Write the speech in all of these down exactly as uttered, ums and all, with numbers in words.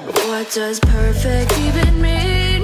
What does perfect even mean?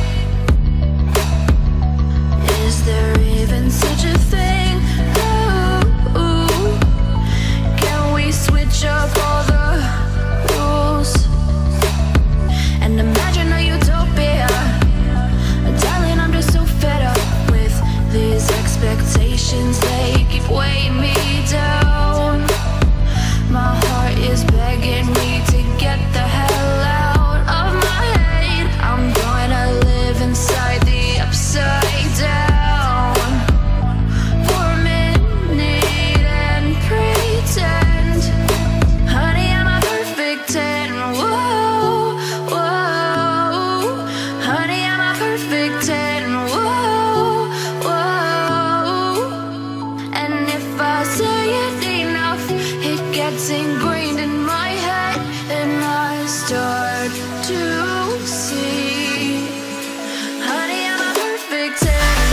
Is there even such a thing? Ooh, can we switch up all the rules and imagine a utopia? Darling, I'm just so fed up with these expectations. They keep weighing me down. My heart is begging me to get the hell out of my head. I'm gonna live inside the upside down for a minute and pretend, honey, I'm a perfect ten. Whoa, whoa, honey, I'm a perfect ten. Whoa, whoa, and if I say it enough, it gets ingrained in my head, and I start to see, honey, I'm a perfect ten.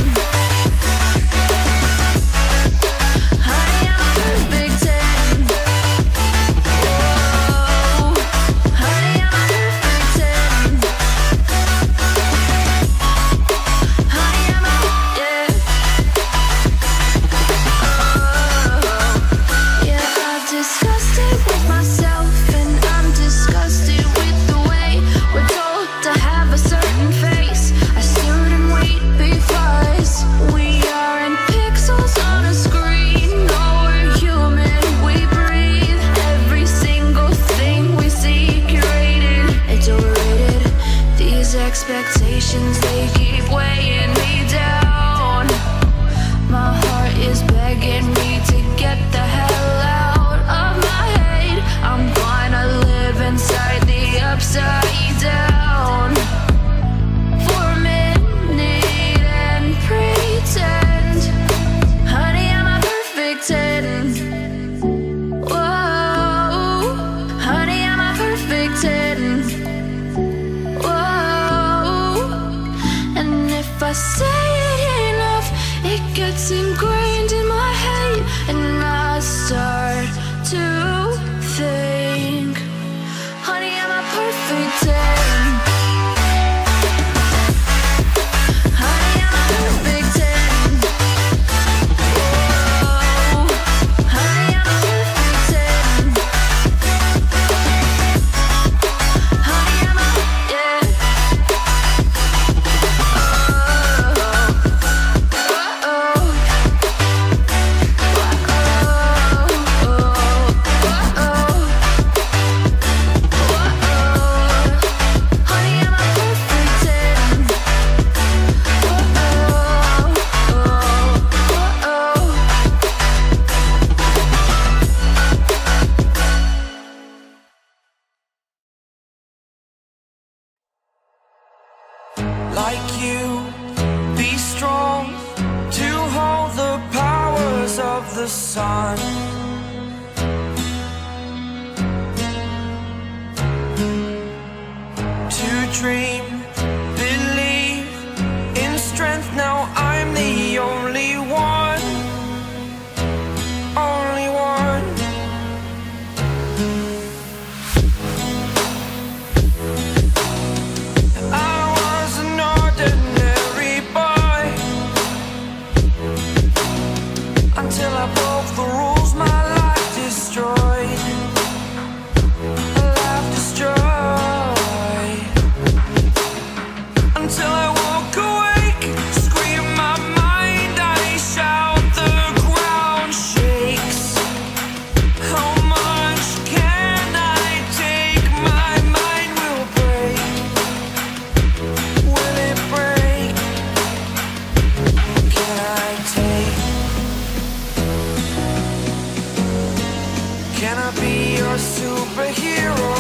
Honey, I'm a perfect ten. Whoa, honey, I'm a perfect ten. Honey, I'm a, yeah. Oh, yeah, I've discussed it with myself, and I'm disgusted with the way we're told to have a certain face. I stood and wait because we aren't pixels on a screen. No, we're human, we breathe. Every single thing we see curated. It's overrated. These expectations, they keep weighing me down. My heart is begging me to get the hell out of my head. I'm gonna live inside the upside down for a minute and pretend, honey, I'm a perfect ten. Whoa, honey, I'm a perfect ten. Whoa, and if I say it enough, it gets ingrained in my head, and I start to think, honey, I'm a perfect ten. Honey, I'm a perfect ten. Whoa, honey, I'm a perfect ten. Honey, I'm a, yeah. Like you, be strong to hold the powers of the sun. To dream, believe in strength. Now I'm the only one, only one. I was an ordinary boy until I broke the rules. My life destroyed, life destroyed, until I woke awake, scream my mind, I shout, the ground shakes. How much can I take? My mind will break. Will it break? Can I take? Can I be your superhero?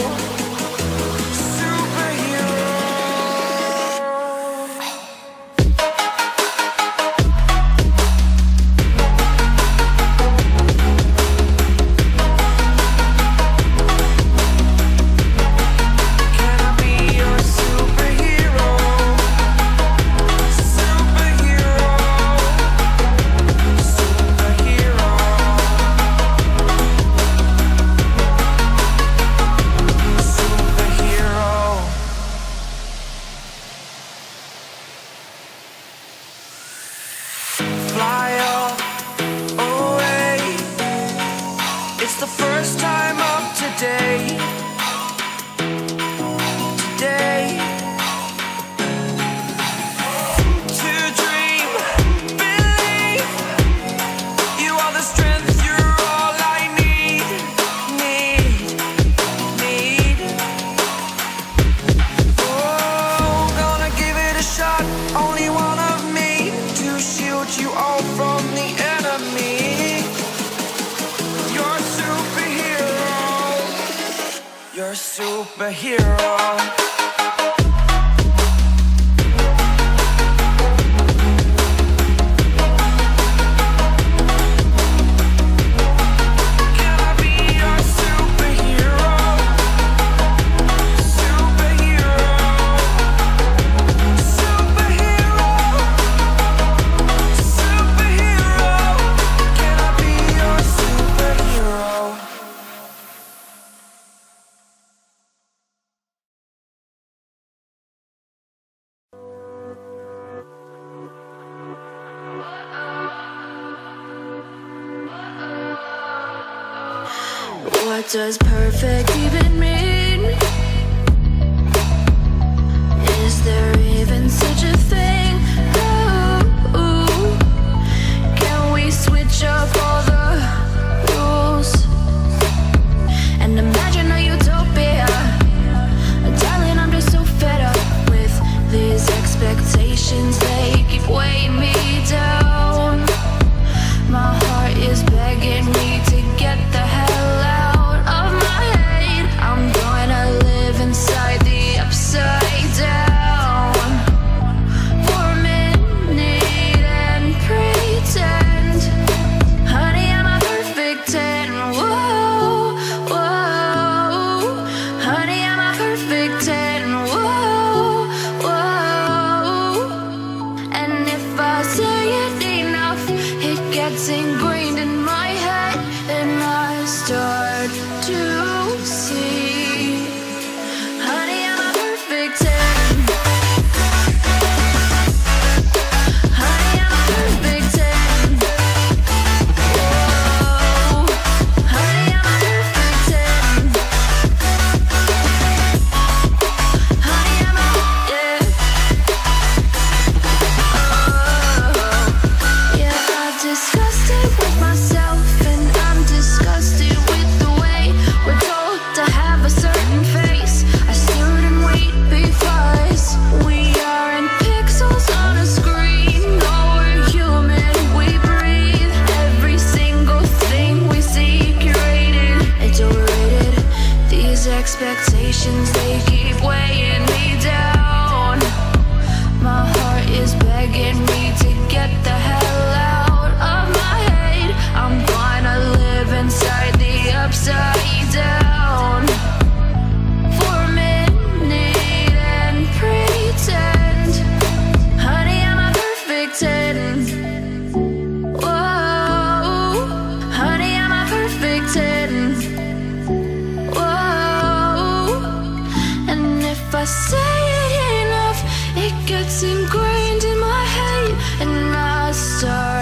Superhero. Can I be your superhero? Superhero. Superhero. It's the first time of today. Today. To dream, believe. You are the strength, you're all I need. Need, need. Oh, gonna give it a shot. Only one of me to shield you all from the enemy. You're a superhero. You're a superhero. What does perfect even mean? Is there even such a thing? Ooh, can we switch up all the rules and imagine a utopia? Darling, I'm just so fed up with these expectations. They keep weighing me down. My heart is begging me to get the hell out of my head. I'm gonna live inside the upside down for a minute and pretend, honey, I'm a perfect ten. Whoa, whoa, honey, I'm a perfect ten. Whoa, whoa, and if I say it enough, it gets ingrained in my head, and I start to see, honey, I'm a perfect ten. Honey, I'm a perfect ten. Whoa, honey, I'm a perfect ten. Honey, I'm a, yeah. Oh, yeah, I've discussed it with myself, and I'm disgusted with the way we're told to have a certain face. I stood and wait because we aren't pixels on a screen. No, we're human, we breathe. Every single thing we see curated, it's overrated. These expectations, they keep weighing me down. My heart is begging me to get the hell out of my head. I'm gonna live inside the upside down for a minute and pretend, honey, I'm a perfect ten. Whoa, honey, I'm a perfect ten. Whoa, and if I say it enough, it gets ingrained in my head, and I start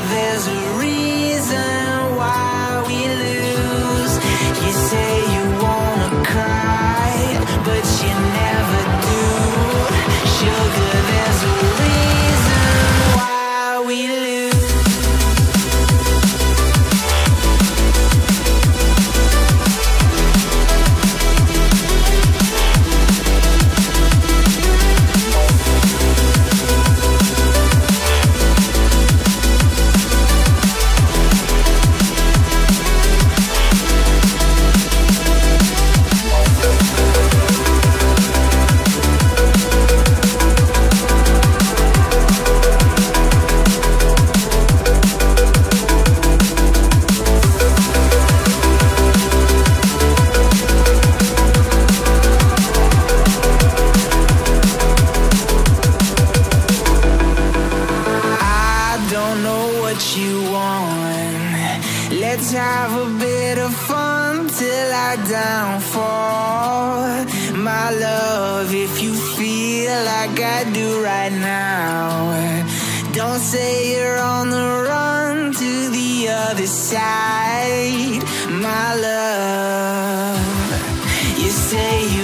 there's a reason why we lose. You say you wanna cry, but you never do. Sugar, there's a reason why we lose. You want. Let's have a bit of fun till I downfall. My love, if you feel like I do right now, don't say you're on the run to the other side. My love, you say you